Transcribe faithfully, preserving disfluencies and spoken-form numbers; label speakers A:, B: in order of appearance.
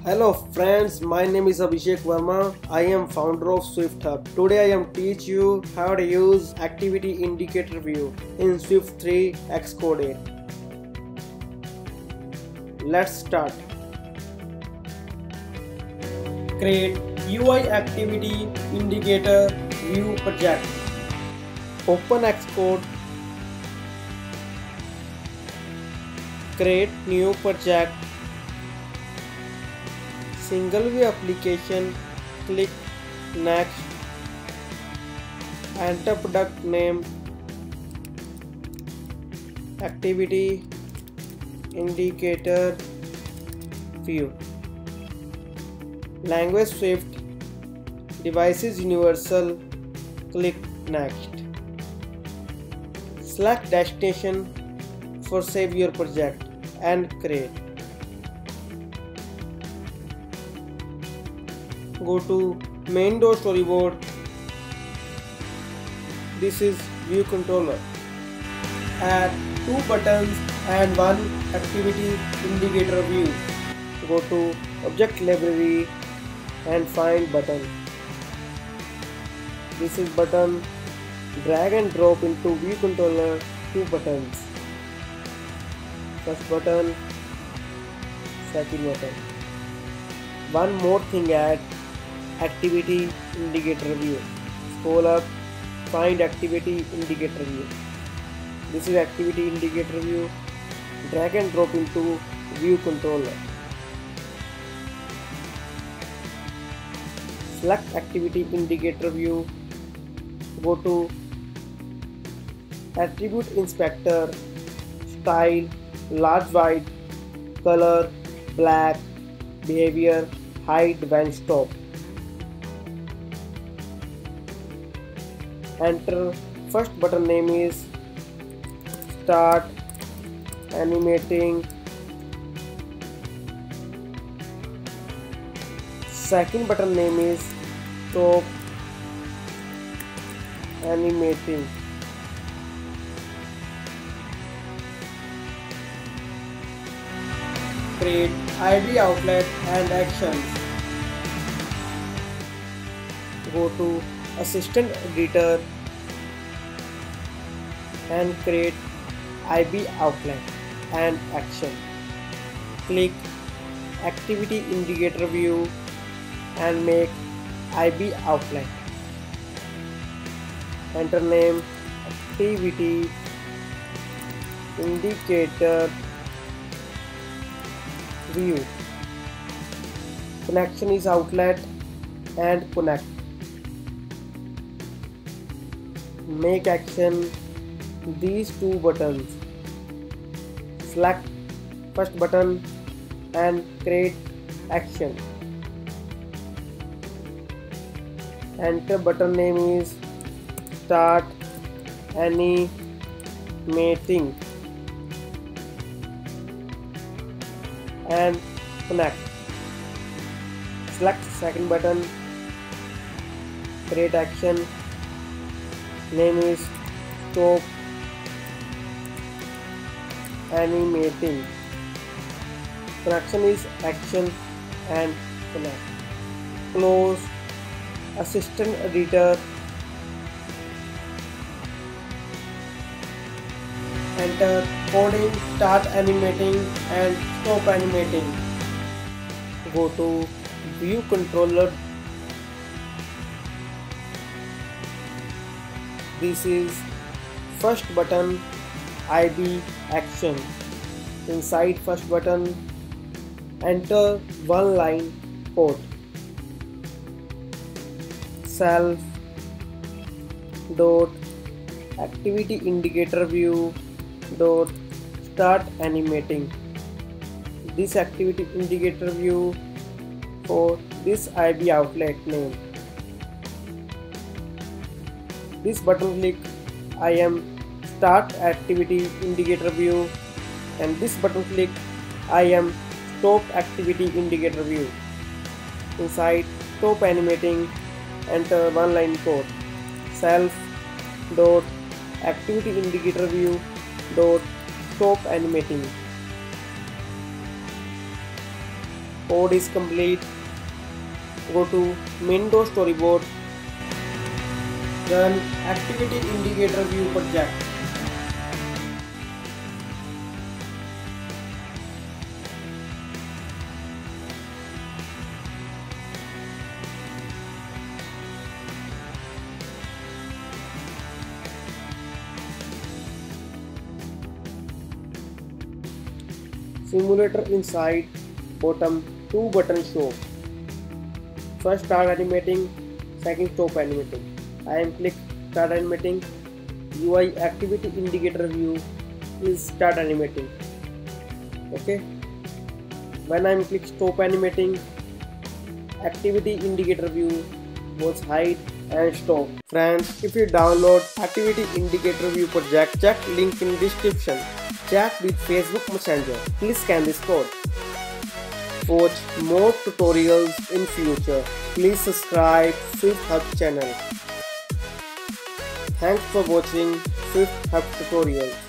A: Hello friends, my name is Abhishek Verma. I am founder of Swift Hub. Today I am teach you how to use Activity Indicator View in Swift three Xcode. Let's start. Create U I Activity Indicator View project. Open Xcode. Create new project. Single view application, click next, enter product name, activity indicator view, language Swift, devices universal, click next, select destination for save your project and create. Go to main.storyboard. This is view controller. Add two buttons and one activity indicator view. Go to object library and find button. This is button. Drag and drop into view controller two buttons. First button, second button. One more thing, add activity indicator view. Scroll up, find activity indicator view. This is activity indicator view. Drag and drop into view controller. Select activity indicator view. Go to attribute inspector, style, large wide, color, black, behavior, hide when stop. Enter first button name is start animating. Second button name is stop animating. Create I D outlet and actions. Go to assistant editor and create I B outlet and action. Click activity indicator view and make I B outlet. Enter name activity indicator view. Connection is outlet and connect. Make action these two buttons. Select first button and create action. Enter button name is start animating and connect. Select second button, create action, name is stop animating. Connection is action and connect. Close assistant editor. Enter coding, start animating and stop animating. Go to view controller. This is first button I B action. Inside first button, enter one line code. Self dot activity indicator view dot start animating. This activity indicator view for this I B outlet name. This button click I am start activity indicator view and this button click I am stop activity indicator view. Inside stop animating, enter one line code. Self dot activity indicator view dot stop animating. Code is complete. Go to Windows Storyboard. Run Activity Indicator View project. Simulator inside bottom two buttons show. First start animating, second stop animating. I am click start animating. U I activity indicator view is start animating. Okay. When I am click stop animating, activity indicator view was hide and stop. Friends, if you download activity indicator view project, check link in description. Chat with Facebook Messenger. Please scan this code. Watch more tutorials in future. Please subscribe Swift Hub channel. Thanks for watching Swift Hub tutorials.